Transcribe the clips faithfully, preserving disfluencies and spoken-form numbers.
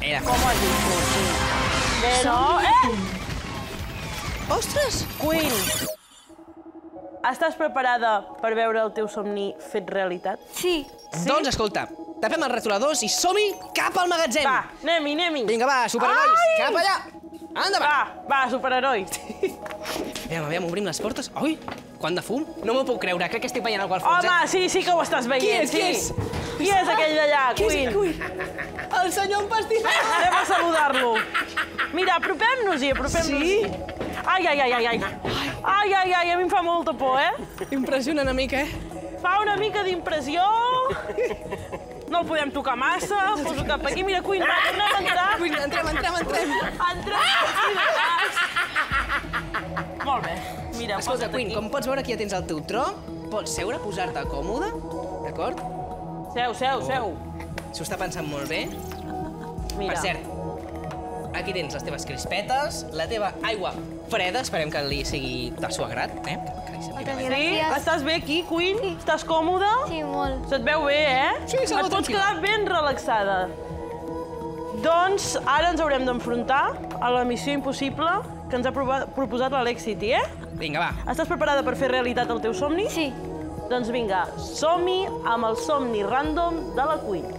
Mira. Com ho has dit tu, sí. Bé, no? Eh! Ostres! Queen, estàs preparada per veure el teu somni fet realitat? Sí. Doncs escolta, tapem els retoladors i som-hi cap al magatzem. Va, anem-hi, anem-hi. Vinga, va, superherois, Ai! cap allà. Endavant. Va, va, superherois. Aviam, aviam, obrim les portes. Ui, quant de fum. No m'ho puc creure, crec que estic veient algú al fons, Home, sí, sí que ho estàs veient. Qui és, qui sí. és? Qui és aquell d'allà, Queen? El senyor empastifat. Anem a saludar-lo. Mira, apropem-nos-hi, apropem-nos-hi. Sí? Ai, ai, ai, ai, ai. Ai, ai, ai, a mi em fa molta por, eh? Impressiona una mica, eh? Fa una mica d'impressió. No el podem tocar massa. Poso cap aquí. Mira, Queen, va, tornem a entrar. Queen, entrem, entrem, entrem. Entrem, sí, de cas. Molt bé. Mira, Escolta, posa't Queen, aquí. com pots veure aquí ja tens el teu tro, pots seure, posar-te còmode, d'acord? Seu, seu, seu. S'ho està pensant molt bé. Mira. Per cert, aquí tens les teves crispetes, la teva aigua freda, esperem que li sigui de seu agrat, eh? Moltes Sí? gràcies. Estàs bé aquí, Queen? Estàs còmode? Sí, molt. Se't veu bé, eh? Sí, se la Et pots tranquil·la. quedar ben relaxada. Doncs ara ens haurem d'enfrontar a la missió impossible que ens ha prova- proposat l'Alexity, eh? Vinga, va. Estàs preparada per fer realitat el teu somni? Sí. Doncs vinga, som-hi amb el somni random de la Queen.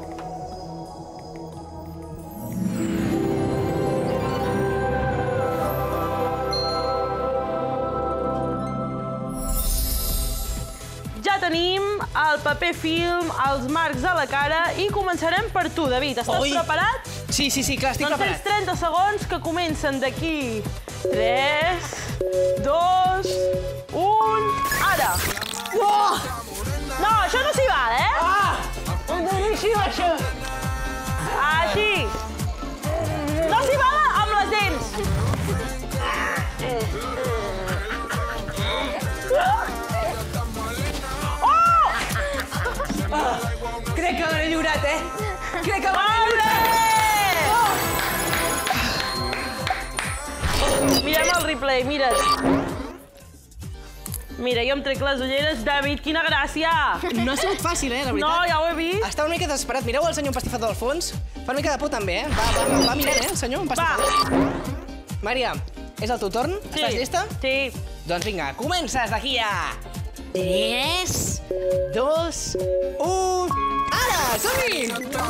Ja tenim el paper film, els marcs a la cara i començarem per tu, David. Estàs Ui. preparat? Sí, sí, sí, clar, estic Doncs tens preparat. trenta segons que comencen d'aquí. tres, dos, un... Ara! Oh! No, això no s'hi val, eh? Ah! Boníssim, això! Així. No s'hi val amb les dents. Oh! Crec que l'he lliurat, eh? Crec que l'he Molt lliurat! bé! Mirem el replay, mira't. Mira, jo em trec les ulleres. David, quina gràcia! No ha sigut fàcil, eh, la veritat. No, ja ho he vist. Està una mica desesperat. Mireu el senyor empastifat del fons. Fa una mica de por, també, eh? Va, va, va mirant, eh, el senyor empastifat. Maria, és el teu torn? Sí. Estàs llesta? Sí. Doncs vinga, comences d'aquí a... tres, dos, un... Ara! Som-hi!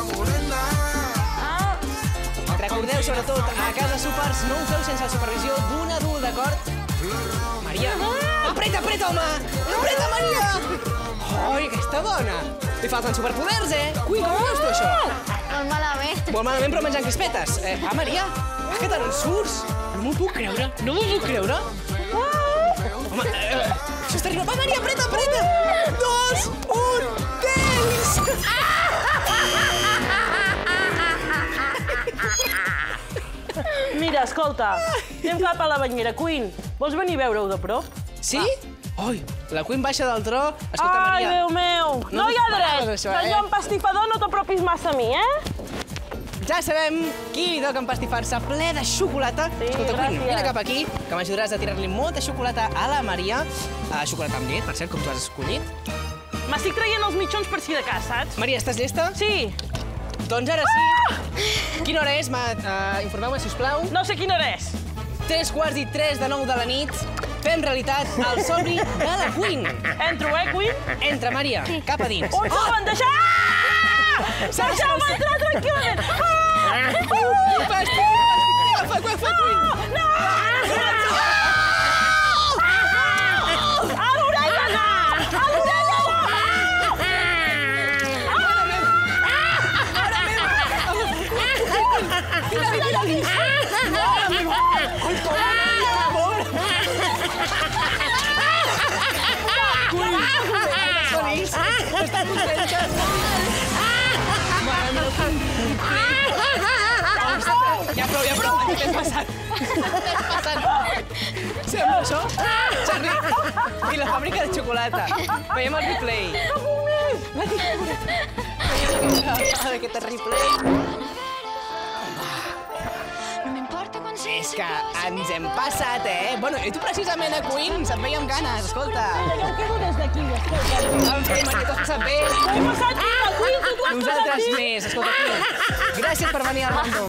Recordeu, sobretot, a casa Supers no ho feu sense la supervisió d'un adult, d'acord? Maria, apreta, apreta, home! Apreta, Maria! Ai, aquesta dona! Li falten superpoders, eh? Ui, com ho veus tu, això? Molt malament. Molt malament, però menjant crispetes. Eh, va, Maria, és que te n'en surts. No m'ho puc creure, no m'ho puc creure. Home, eh, això és terrible. Va, Maria, apreta, apreta! Dos, un, temps! Mira, escolta, anem cap a la banyera. Queen, vols venir a veure-ho de prop? Sí? Ui, la Queen baixa del tro. Escolta, Ai, Maria... Déu meu! No No hi ha t'esperaves, dret! això, eh? Senyor empastifador, no t'apropis massa a mi, eh? Ja sabem qui li toca empastifar-se ple de xocolata. Sí, Escolta, Queen, gràcies. vine cap aquí, que m'ajudaràs a tirar-li molta xocolata a la Maria. Uh, xocolata amb llet, per cert, com tu has escollit. M'estic traient els mitjons per si de cas, saps? Maria, estàs llesta? Sí. Doncs ara sí. Quina hora és? Uh, Informeu-me, sisplau. No sé quina hora és. Tres quarts i tres de nou de la nit. Fem realitat el somni de la Queen. Entro, eh, Queen? Entra, Maria, cap a dins. Un segon, deixa... Ah! Deixeu-me entrar tranquil·lament! Ah! Fàstic, fàstic. Agafa, agafa, Queen. No! A l'orella, no! A l'orella, no! Tira-li, tira-li. Mare meva. Ai, com feliç. Està contenta. Mare meva. Ja prou, ja prou. Què t'ha passat? Què t'ha passat? Sembla això? Charlie, i la fàbrica de xocolata. Veiem el replay. No puc més. A veure, aquest replay. És que ens hem passat, eh? Bueno, i tu precisament, a Queen, se't veia amb ganes, escolta. Mira, jo em quedo des d'aquí, escolta. En fi, Maria, t'ho has passat bé. Ho he passat bé, Queen, tu t'ho has passat Nosaltres bé. més, escolta, Queen. Gràcies per venir al Random.